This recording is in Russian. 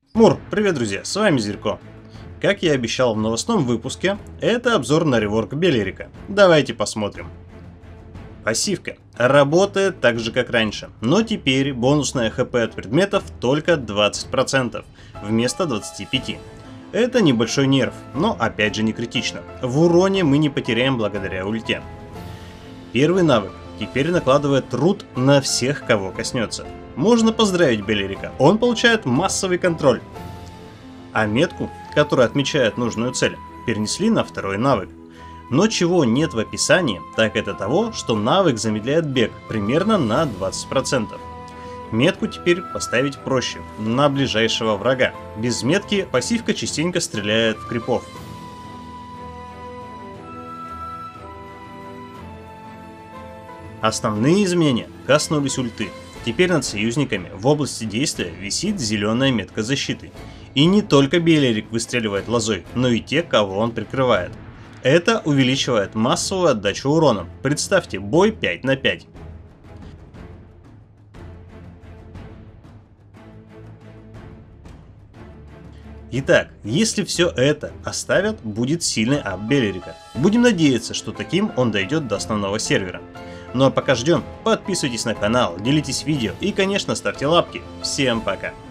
Мур, привет, друзья, с вами Зирко. Как я обещал в новостном выпуске, это обзор на реворк Белерика. Давайте посмотрим. Пассивка работает так же, как раньше, но теперь бонусная хп от предметов только 20% вместо 25%. Это небольшой нерв, но опять же не критично. В уроне мы не потеряем благодаря ульте. Первый навык теперь накладывает труд на всех, кого коснется. Можно поздравить Белерика, он получает массовый контроль. А метку, которая отмечает нужную цель, перенесли на второй навык. Но чего нет в описании, так это того, что навык замедляет бег примерно на 20%. Метку теперь поставить проще, на ближайшего врага. Без метки пассивка частенько стреляет в крипов. Основные изменения коснулись ульты. Теперь над союзниками в области действия висит зеленая метка защиты. И не только Белерик выстреливает лозой, но и те, кого он прикрывает. Это увеличивает массовую отдачу урона. Представьте, бой 5 на 5. Итак, если все это оставят, будет сильный ап Белерика. Будем надеяться, что таким он дойдет до основного сервера. Ну а пока ждем, подписывайтесь на канал, делитесь видео и, конечно, ставьте лапки. Всем пока!